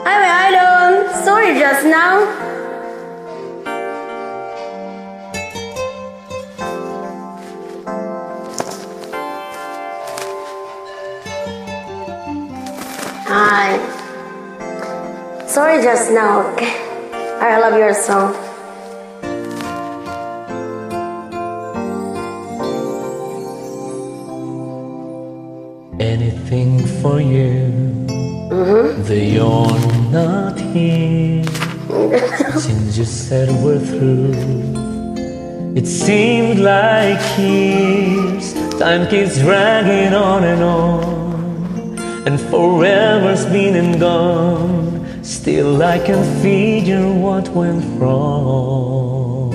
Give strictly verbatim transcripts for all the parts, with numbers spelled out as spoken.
I'm an idol. Sorry just now. Hi. Sorry just now, okay? I love your song. Anything for you, Mm-hmm. though you're not here. Since you said we're through, it seemed like years. Time keeps dragging on and on, and forever's been and gone. Still I can figure what went wrong.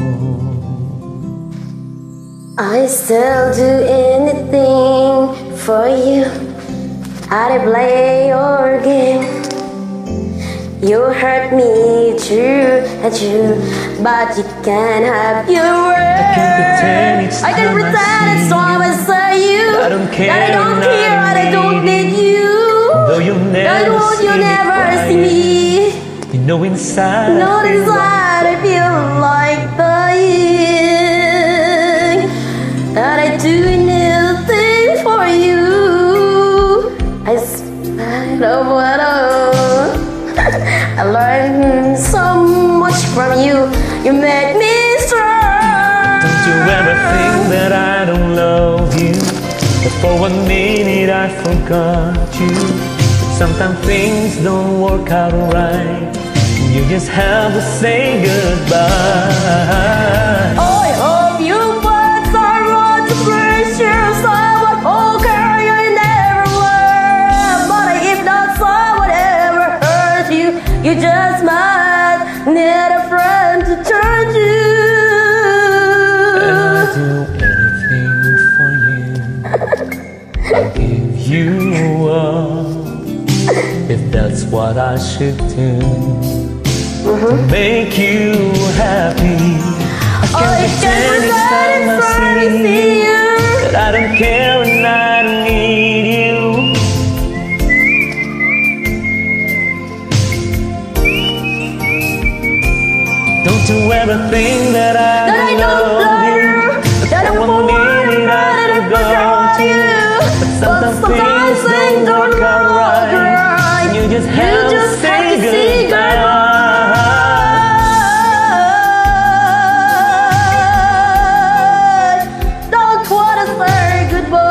I still do anything for you. I'd play your game. You hurt me, true and true, but you can't have your word. I can pretend it's I can time pretend I it's see time I say you. I don't care, that I don't care, and I don't need you. Though you never, Though see, you me never crying, see me. you know inside, Not I feel inside, I feel like dying. That I do anything for you. I spite of what I I learned so much from you. You made me strong. Don't you ever think that I don't love you, but for one minute I forgot you. Sometimes things don't work out right, you just have to say goodbye. I hope you words are right to praise you. Someone who care you never were. But if not someone ever hurt you, you just might need a friend to turn to. And I'd do anything for you. I'll give you up if that's what I should do. To make you happy, I can't pretend each time I see you that I don't care and I don't need you. Don't you ever think that I That I don't don't love love you, you, that for I'm one minute I forgot you. But sometimes things don't work out right, you just have to say goodbye. Don't wanna say goodbye.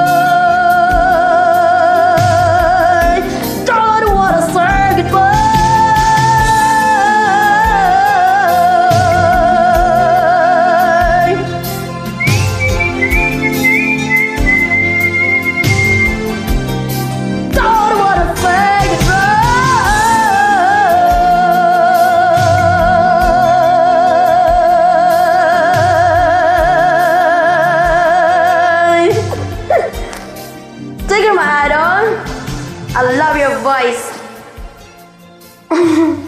Don't wanna say goodbye. Don't wanna say goodbye. Take my hat on. I love your voice.